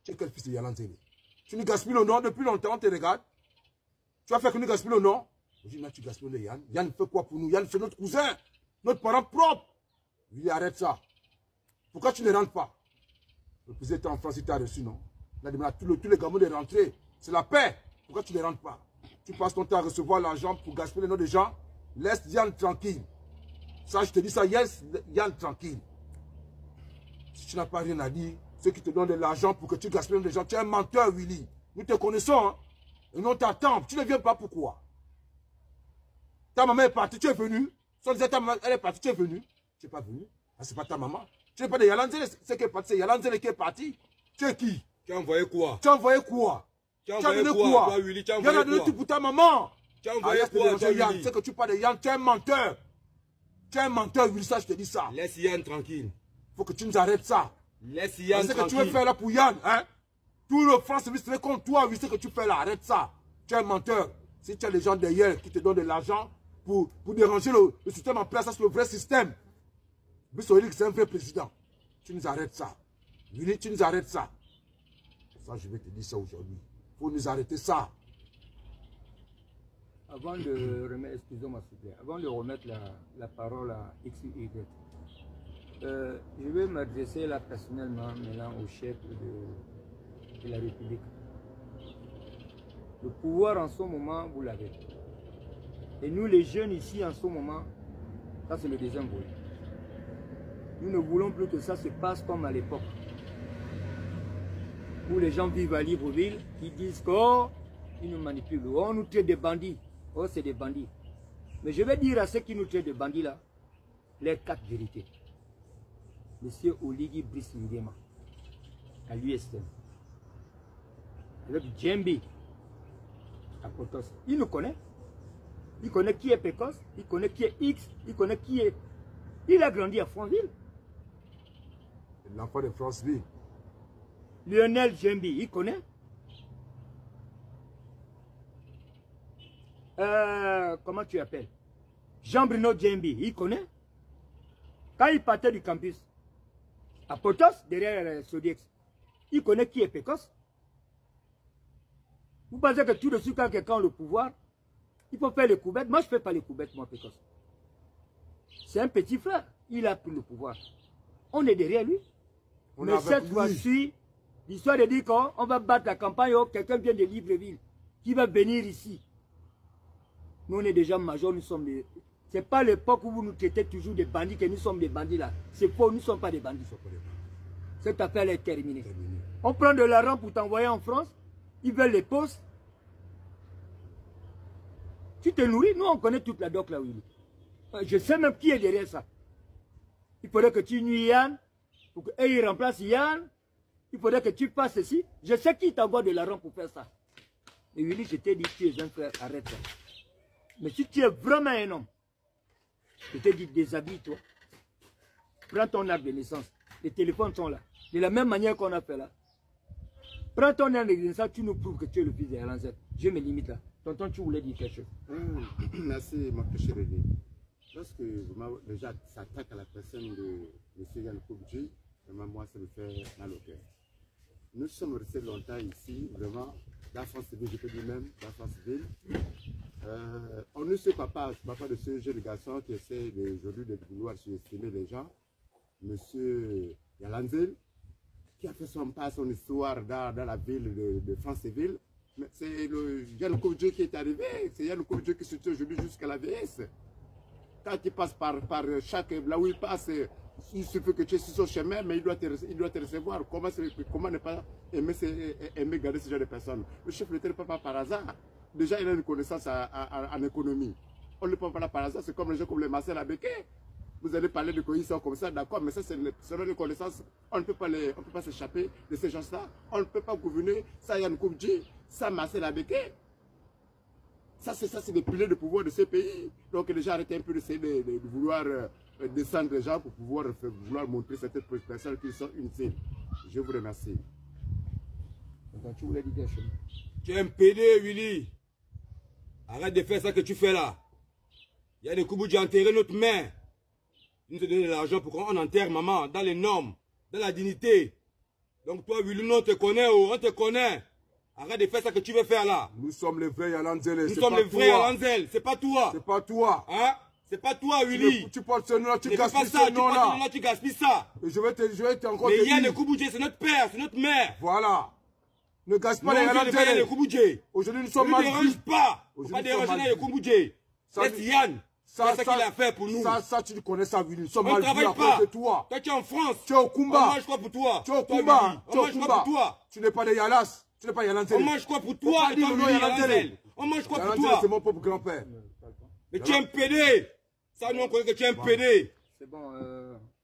Tu es quel fils de Yalanzele? Tu nous gaspilles le nom depuis longtemps, on te regarde. Tu vas faire que nous gaspillons le nom. Je dis, non, tu gaspilles le Yann. Yann fait quoi pour nous? Yann c'est notre cousin, notre parent propre. Il arrête ça. Pourquoi tu ne rentres pas? Le président en France, il t'a reçu, non? Il a demandé à tous les gamins de rentrer. C'est la paix. Pourquoi tu ne rentres pas? Tu passes ton temps à recevoir l'argent pour gaspiller le nom des gens. Laisse Yann tranquille. Ça, je te dis ça, yes, Yann tranquille. Si tu n'as pas rien à dire, ceux qui te donnent de l'argent pour que tu gaspilles le nom des gens, tu es un menteur, Willy. Nous te connaissons, hein? Et nous, on t'attend. Tu ne viens pas, pourquoi? Ta maman est partie, tu es venu. Sans dire ta maman, elle est partie, tu es venu. Tu n'es pas venu. Ah, c'est pas ta maman. Tu n'es pas de Yalanzele, c'est qui est parti. C'est Yalanzele qui est parti. Tu es qui? Tu as envoyé quoi? Tu as envoyé quoi? Tu as envoyé quoi? Toi, Willy, tu as envoyé quoi? Donné tout pour ta maman. Tu as envoyé quoi, toi, Willy? C'est que tu parles de Yann, tu es un menteur. Tu es un menteur, Willy, ça, je te dis ça. Laisse Yann tranquille. Faut que tu nous arrêtes ça. Laisse Yann tranquille. C'est que tu veux faire là pour Yann, hein? Tout le France c'est contre toi, Willy, c'est que tu fais là, arrête ça. Tu es un menteur. Si tu as des gens derrière qui te donnent de l'argent pour déranger le système en place, ça c'est le vrai système. Bissoli, c'est un vrai président. Tu nous arrêtes ça. Willy, tu nous arrêtes ça. Ça, je vais te dire ça aujourd'hui. Il faut nous arrêter ça. Avant de remettre, excusez-moi s'il vous plaît, avant de remettre la parole à X ou Y, je vais m'adresser là personnellement maintenant au chef de la République. Le pouvoir en ce moment, vous l'avez. Et nous les jeunes ici en ce moment, ça c'est le deuxième volet. Nous ne voulons plus que ça se passe comme à l'époque. Où les gens vivent à Libreville, qui disent qu'ils nous manipulent. Oh, on nous traite de bandits. Oh, c'est des bandits. Mais je vais dire à ceux qui nous traitent de bandits là, les 4 vérités. Monsieur Oligui Brice Nguema, à l'USM, avec Djembe, à Potos. Il nous connaît. Il connaît qui est Pécos, il connaît qui est X, il connaît qui est... Il a grandi à Franceville. L'enfant de Franceville. Lionel Djembe, il connaît. Comment tu appelles? Jean-Bruno Djembe, il connaît. Quand il partait du campus, à Potos, derrière Sodiex, il connaît qui est Pécos. Vous pensez que tout de suite, quand quelqu'un a le pouvoir, il faut faire les coubettes? Moi, je ne fais pas les coubettes, moi, Pécos. C'est un petit frère. Il a pris le pouvoir. On est derrière lui. Mais cette fois-ci, l'histoire de dire qu'on va battre la campagne, quelqu'un vient de Libreville, qui va venir ici. Nous, on est déjà majeurs, nous sommes des... Ce n'est pas l'époque où vous nous traitez toujours des bandits, que nous sommes des bandits là. C'est faux, nous ne sommes pas des bandits. Cette affaire est terminée. On prend de l'argent pour t'envoyer en France, ils veulent les postes. Tu te nourris, nous on connaît toute la doc là où il est. Je sais même qui est derrière ça. Il faudrait que tu nuis Yann, pour qu'il remplace Yann. Il faudrait que tu fasses ceci. Je sais qui t'envoie de l'argent pour faire ça. Et Willy, je t'ai dit, tu es un frère, arrête ça. Mais si tu es vraiment un homme, je t'ai dit, déshabille-toi. Prends ton arbre de naissance. Les téléphones sont là. De la même manière qu'on a fait là. Prends ton arbre de naissance, tu nous prouves que tu es le fils de Yalanzele. Je me limite là. Tonton, tu voulais dire quelque chose. Merci, mon cher René. Lorsque les gens s'attaquent à la personne de M. Yann Koubdji, vraiment, moi, ça me fait mal au cœur. Nous sommes restés longtemps ici, vraiment, dans la France-Ville, je peux dire même, dans la France-Ville. On ne sait pas de ce jeune garçon qui essaie aujourd'hui de vouloir sous-estimer les gens, M. Yalanzele, qui a fait son pas, son histoire dans la ville de France-Ville. Mais c'est le Yann Koubdji qui est arrivé, c'est Yann Koubdji qui se tient aujourd'hui jusqu'à la VS. Quand il passe par chaque, là où il passe, il suffit que tu es sur son chemin, mais il doit te recevoir. Comment ne pas aimer garder ce genre de personnes? Le chef ne le prend pas par hasard. Déjà, il a une connaissance en économie. On ne le prend pas là par hasard, c'est comme les gens comme les Marcel Abeke. Vous allez parler de cohésion comme ça, d'accord, mais ça, c'est selon les connaissances, on ne peut pas s'échapper de ces gens-là. On ne peut pas gouverner ça Yann Koubdji, ça Marcel Abeke. Ça, c'est le pilier de pouvoir de ce pays. Donc, déjà, arrêtez un peu d'essayer de vouloir descendre les gens pour vouloir montrer certaines personnes qui sont utiles. Je vous remercie. Tu voulais dire quelque chose? Tu es un PD, Willy. Arrête de faire ça que tu fais là. Il y a des Koubdji enterré notre mère. Nous te donnons de l'argent pour qu'on enterre maman dans les normes, dans la dignité. Donc toi, Willy, on te connaît, oh, on te connaît. Arrête de faire ça que tu veux faire là. Nous sommes les vrais Yalanzele. Nous sommes les vrais Yalanzele, c'est pas toi. C'est pas toi. Hein? C'est pas toi, Willy. Tu portes ce nom-là, tu Ne fais pas gaspilles ça, ce nom-là. tu gaspilles ça. Et je vais te encore Mais te Yann dire. Kouboudié, c'est notre père, c'est notre mère. Voilà. Ne gaspille Non, pas les Yann Yalanzele. Kouboudié. Aujourd'hui, nous sommes Ne mal dérange vus. pas. Faut Aujourd'hui, pas nous déranger sommes mal Yann vus. Kouboudié. Ça, Laisse Yann. C'est ça qu'il a fait pour nous. Ça, tu connais ça, Willy. Nous sommes On mal ne vus travaille à pas. cause de toi. Toi, tu es en France. Tu es au On Kumba. mange quoi pour toi? Tu es au Toi, Kumba. Willy. Tu On es au mange quoi Kumba. pour toi? Tu n'es pas des Yalas. Tu n'es pas Yalanzele. On mange quoi pour toi? Faut pas dire Toi, le nom Willy, Yalanzele. Yalanzele. On mange quoi pour Yalanzele, toi? c'est mon propre grand-père. Mais tu es un PD. Ça, nous, on connaît que tu es un PD. C'est bon,